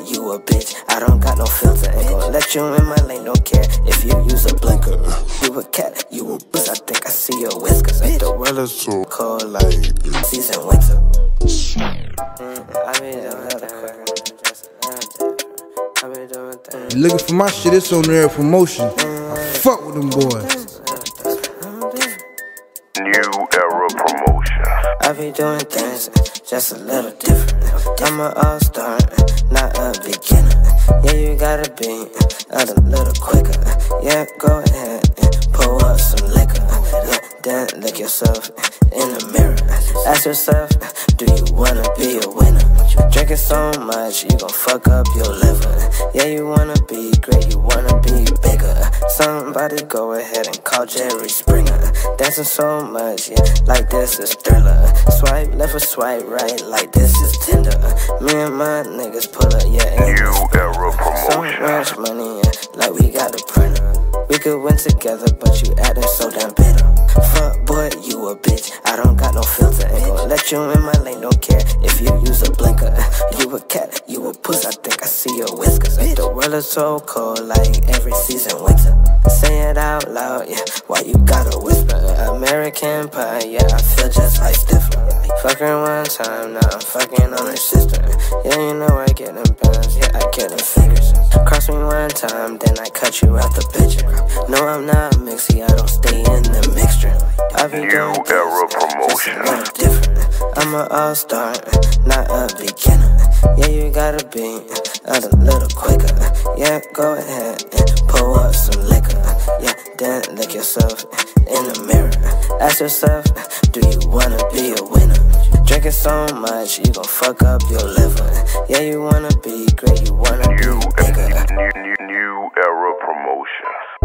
you a bitch. I don't got no filter, ain't gon' let you in my lane, don't care if you use a blinker. You a cat, you a puss, I think I see your whiskers. The world is so cold like season winter. You looking for my shit, it's on there promotion. I fuck with them boys. New Era Promotion. I be doing things just a little different. I'm an all-star, not a beginner. Yeah, you gotta be a little quicker. Yeah, go ahead and pull up some liquor. Yeah, then look yourself in the mirror. Ask yourself, do you wanna be a winner? Drinking so much, you gon' fuck up your liver. Yeah, you wanna be great, you wanna be bigger. Somebody go ahead and call Jerry Springer. Dancing so much, yeah, like this is Thriller. Swipe left or swipe right, like this is Tinder. Me and my niggas pull up, yeah. New Era Promotion. So much money, yeah, like we got a printer. We could win together, but you acting so damn bitter. Fuck boy, you a bitch, I don't got no filter. Ain't gon' let you in my lane, don't care if you use a blinker. You a cat, you a puss, I think I see your whiskers. The world is so cold like every season winter. Say it out loud, yeah, why you gotta whisper? American pie, yeah, I feel just like Stifler. Fucking one time, now I'm fucking on her sister. Yeah, you know I get them bands, yeah, I get them fingers. Cross me one time, then I cut you out the picture. No, I'm not mixy, I don't stay in the mixture. I be doing New Era Promotion. just different. I'm an all-star, not a beginner. Yeah, you gotta be a little quicker. Yeah, go ahead and pull up some liquor. Yeah, then look yourself in the mirror. Ask yourself, do you wanna be a winner? Drinking so much, you gon' fuck up your liver. Yeah, you wanna be great, you wanna be bigger. New Era Promotion.